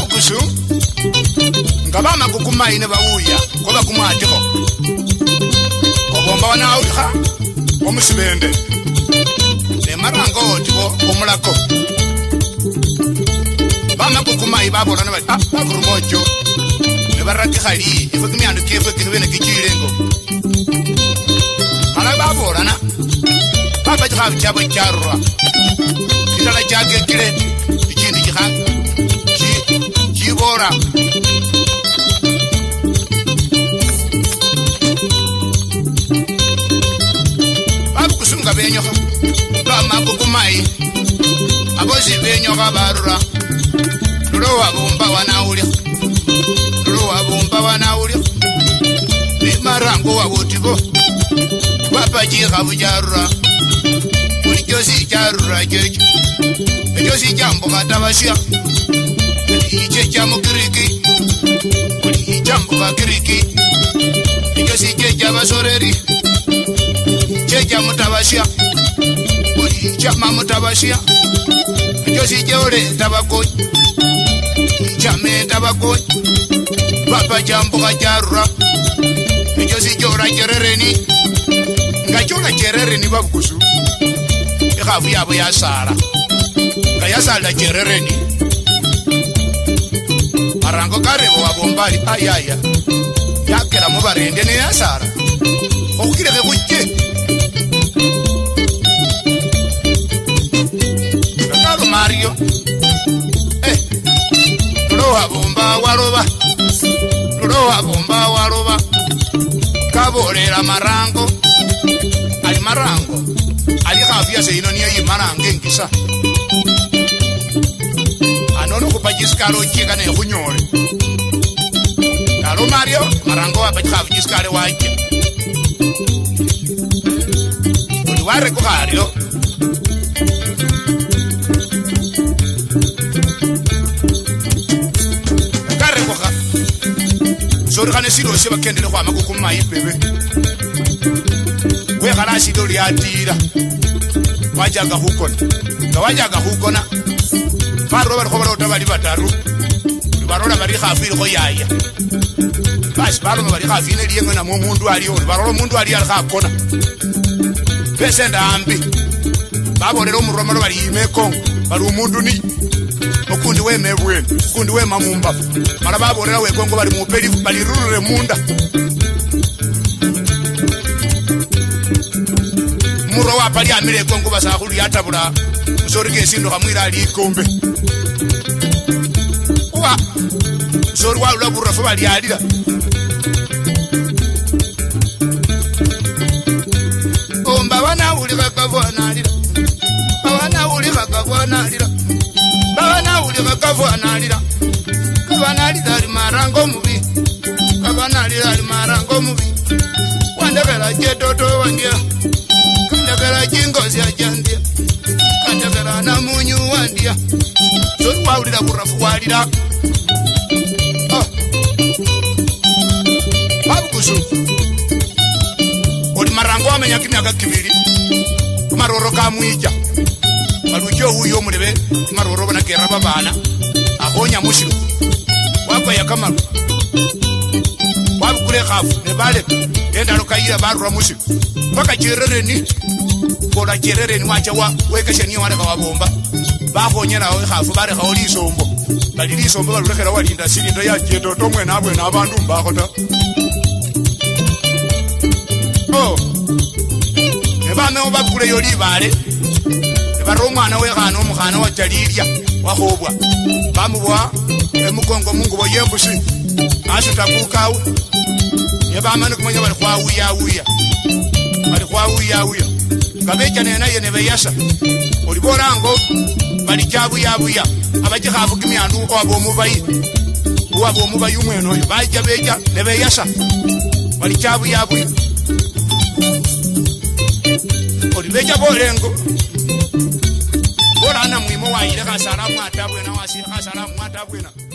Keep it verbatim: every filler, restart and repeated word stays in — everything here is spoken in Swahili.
Babukusu ngabama kukumaine bawuya koba kumwatiko obomba wana auha omusibende ne marango otibo omulako bama kukumai babolana bali ah bakurumojo ne barati khali ifukimi andu kefe kinwene kichirengo ala babolana baba jikhabu chabo charwa kitala chake kile ichindi jikha chi chibora Babukusu ngabenyo bama kukumai abozi benyo gabarura Lolo wabumba wanaulya Lolo wabumba wanaulya Ni marango wabutibo Wapa jika bujarura Kuli josi jarura jeju Josi jambo katabasya Kuli ije jamu kiriki Kuli ijambo kakiriki Josi jeja basoreri Jeja mutabasya Kuli ijama mutabasya Josi jeole tabakoj Jame tabakoj Papa jambo kajarura Josi jora jerereni Ngachona jerereni Babukusu Ikavu yabo yasara Ngayasala jerereni Marango karebo wabombali ayaya Yakela mubarende ne yasara Okireke kujje Kakaro Mario Eh Lolo wabomba waroba Lolo wabomba waroba Kabolera marango Ali marango Ali kafia se inoni yi marango ngisa Anono kupajiskaro chika ne kunyore Karo Mario marango wapajiskare waje Uliware kuhario Kare kuha Sori kane silo seba kendele kwa makukuma ipebe We kana sido liatira Wajaga hukona Kawajaga hukona Faro bari khobara utabali bataru Barora bari khafiri ko yaya Bas baro bari khafine liyengo na mundu ali on Barora mundu ali al khakona Pese ndambi Baborero umuromaro bari imeko Bari umundu ni Okundi we mebwen Okundi we mamumba Mara baborera we kongo bari mupeli bari rurure munda Muro wa pali amire kongo basakulu yatabula Musori kesindo kamwira ali ikombe Uwa Musori wa ulabura fo bali alira Omba wana uli kakavwana alira Bawana uli kakavwana alira Bawana uli kakavwana alira Kavana alira ali marango mubi Kavana alira ali marango mubi Wandakala jetoto wandia Kandakala jingozi ya jandia Kandakala na munyu wandia Sori wa ulira kurafu walira Oh Babukusu Odi marango wamenya kimyaka kibiri Kumaroro kamwija Malujo huyo mulebe Kumaroro wana keraba bana Ahonya mushiru Wapa ya kamaru Wabu kule khafu Nebale Yenda lukayira barura mushiru Waka jerere ni Kola jerere ni wacha wa Weka sheni wane kawabomba Baho nyena wa khafu Bare kaoli isombo Bali isombo Balulekera walinda Silindo ya jeto Tomwe na abwe na abandu mbakota Oh Nebame oba kule yoli bale Nebaro mwana we khano omukhana wa jalilya Wakhobwa Bamubwa Emukongo mungu bo yembusi Asuta kukawe Nebame nukumanya bali kwa uya uya Bali kwa uya uya Kabecha nena ye nebeyasa Oliborango Bali chabu ya uya Abaji khafu kimiandu Wabo mubayi Wabo mubayi umweno Baja beja nebeyasa Bali chabu ya uya Olibeja bolengo Bora ana mwimo wa ile kasara mwatabwe na wasi kasara mwatabwe na